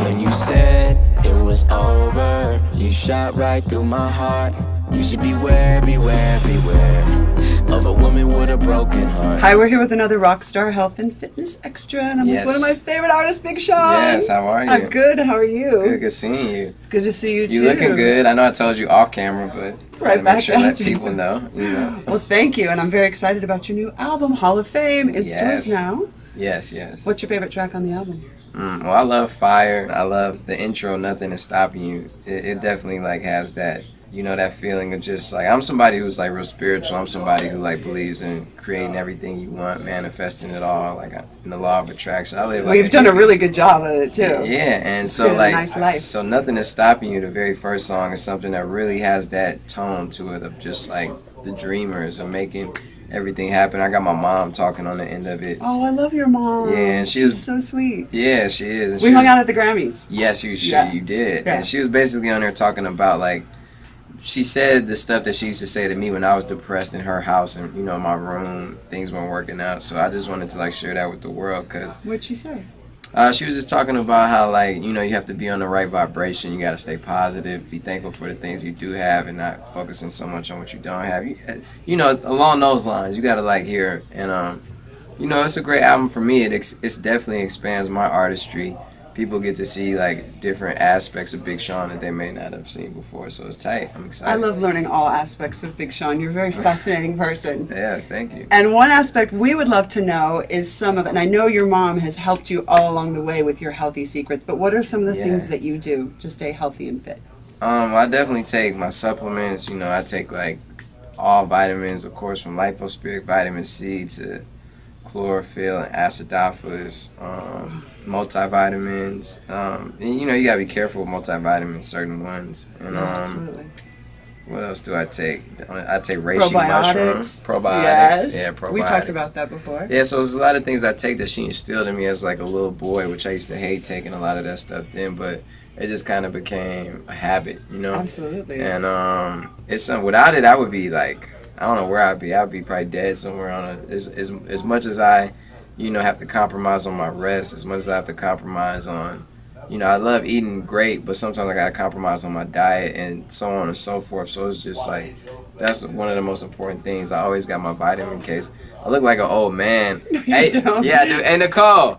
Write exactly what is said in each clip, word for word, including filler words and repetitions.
When you said it was over, you shot right through my heart. You should beware, beware, beware of a woman with a broken heart. Hi, we're here with another Rockstar Health and Fitness Extra, and I'm Yes. with one of my favorite artists, Big Sean. Yes, how are you? I'm good. How are you? Good, good seeing you. It's good to see you, You too. looking good. I know I told you off camera, but Right gotta back make sure at let you. people know. You know. Well, thank you, and I'm very excited about your new album, Hall of Fame. It's Yes. yours now. Yes, yes. What's your favorite track on the album? Mm, well, I love Fire. I love the intro, Nothing is Stopping You. It, it definitely like has that, you know, that feeling of just like, I'm somebody who's like real spiritual. I'm somebody who like believes in creating everything you want, manifesting it all, like in the law of attraction. I live like Well, you've done a really good job of it, too. Yeah, and so been a like, nice life. so Nothing is Stopping You, the very first song, is something that really has that tone to it of just like the dreamers and making everything happen. I got my mom talking on the end of it. Oh, I love your mom. Yeah, and she She's was- so sweet. Yeah, she is. And We she hung was- out at the Grammys. Yes, you sure Yeah. you did. Yeah. And she was basically on there talking about like, she said the stuff that she used to say to me when I was depressed in her house and, you know, my room, things weren't working out. So I just wanted to like share that with the world because What'd she say? uh, she was just talking about how like, you know, you have to be on the right vibration. You got to stay positive, be thankful for the things you do have and not focusing so much on what you don't have. You, you know, along those lines, you got to like hear. And, um, you know, it's a great album for me. It ex- it's definitely expands my artistry. People get to see like different aspects of Big Sean that they may not have seen before, so it's tight. I'm excited. I love learning all aspects of Big Sean. You're a very fascinating person. Yes, thank you. And one aspect we would love to know is some of it, and I know your mom has helped you all along the way with your healthy secrets, but what are some of the Yeah. things that you do to stay healthy and fit? Um, I definitely take my supplements. You know, I take like all vitamins, of course, from Lipospirit, vitamin C to chlorophyll and acidophilus, um, multivitamins. Um, and, you know, you gotta be careful with multivitamins, certain ones. And um, Absolutely. what else do I take? I take reishi mushrooms, Probiotics. probiotics. Yes. Yeah, probiotics. We talked about that before. Yeah, so there's a lot of things I take that she instilled in me as like a little boy, which I used to hate taking a lot of that stuff then, but it just kind of became a habit, you know? Absolutely. And um, it's some, without it, I would be like, I don't know where I'd be. I'd be probably dead somewhere on a, as, as, as much as I, you know, have to compromise on my rest, as much as I have to compromise on, you know, I love eating great, but sometimes I got to compromise on my diet and so on and so forth. So it's just like, that's one of the most important things. I always got my vitamin case. I look like an old man. No, you hey, don't. Yeah, I do. Hey, Nicole.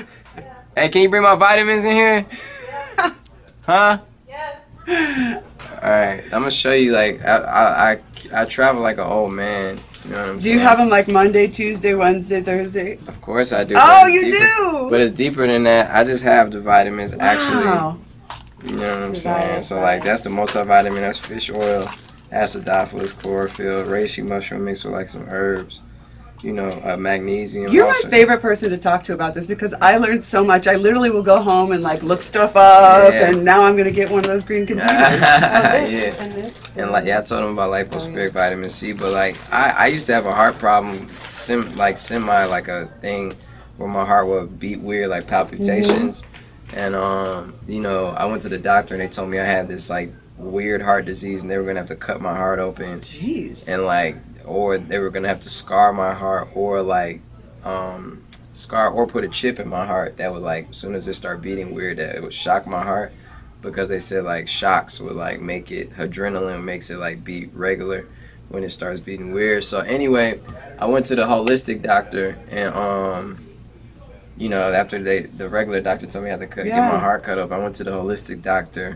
Hey, can you bring my vitamins in here? Huh? Yeah. All right, I'm gonna show you. Like, I, I, I, I travel like an old man. You know what I'm Do saying? you have them like Monday, Tuesday, Wednesday, Thursday? Of course I do. Oh, but it's you deeper- do? But it's deeper than that. I just have the vitamins actually. Wow. You know what I'm Divide saying? it, So right. like that's the multivitamin. That's fish oil, acidophilus, chlorophyll, reishi mushroom mixed with like some herbs. You know, uh, magnesium. You're also. my favorite person to talk to about this because I learned so much. I literally will go home and like look stuff up, Yeah. and now I'm gonna get one of those green containers. Yeah. Oh, this and this. And like, yeah, I told him about lipospirit vitamin C, but like, I, I used to have a heart problem, sim, like semi, like a thing where my heart would beat weird, like palpitations. And um, you know, I went to the doctor and they told me I had this like weird heart disease, and they were gonna have to cut my heart open, Jeez. and like, or they were gonna have to scar my heart, or like, um, scar or put a chip in my heart that would like, as soon as it started beating weird, that it would shock my heart. Because they said like shocks would like make it, adrenaline makes it like beat regular when it starts beating weird. So anyway, I went to the holistic doctor, and um, you know, after they the regular doctor told me I had to cut, Yeah. get my heart cut off, I went to the holistic doctor,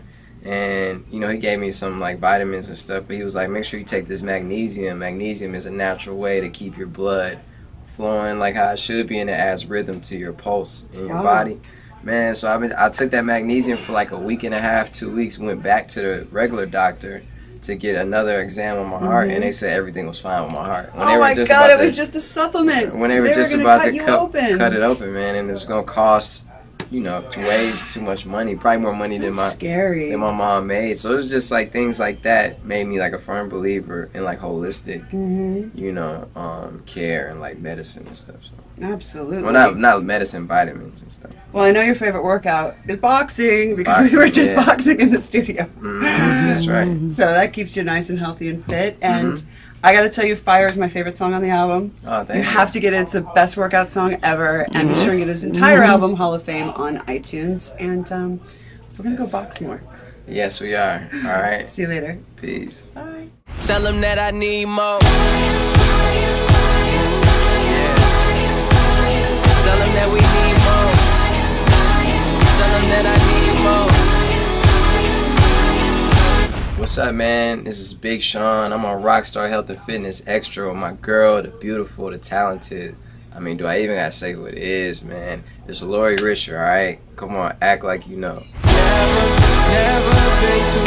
and you know, he gave me some like vitamins and stuff, but he was like, make sure you take this magnesium. Magnesium is a natural way to keep your blood flowing like how it should be, and it adds rhythm to your pulse in your Wow. body. Man, so I been I took that magnesium for like a week and a half, two weeks. Went back to the regular doctor to get another exam on my heart, and they said everything was fine with my heart. When they Oh were my just God! about It was to- just a supplement. when they were just gonna about cut to you cut, open. cut it open, man, and it was gonna cost, you know, t- way too much money, probably more money than That's my scary. than my mom made. So it was just like things like that made me like a firm believer in like holistic, Mhm. you know, um, care and like medicine and stuff. So. Absolutely. Well, not not medicine, vitamins and stuff. Well, I know your favorite workout is boxing because Boxing, we were just yeah. boxing in the studio. Mhm, that's right. So that keeps you nice and healthy and fit. And Mm-hmm. I gotta tell you, Fire is my favorite song on the album. Oh, thank You you. have to get it. It's the best workout song ever. And be sure and get his entire album, Hall of Fame, on iTunes. And um, we're gonna go box more. Yes, we are. All right. See you later. Peace. Bye. Tell them that I need more. Yeah. Tell them that we need more. Tell them that I need more. What's up, man? This is Big Sean. I'm on Rockstar Health and Fitness Extra with my girl, the beautiful, the talented. I mean, do I even gotta say who it is, man? It's Lori Risher, alright? Come on, act like you know. Never, never been too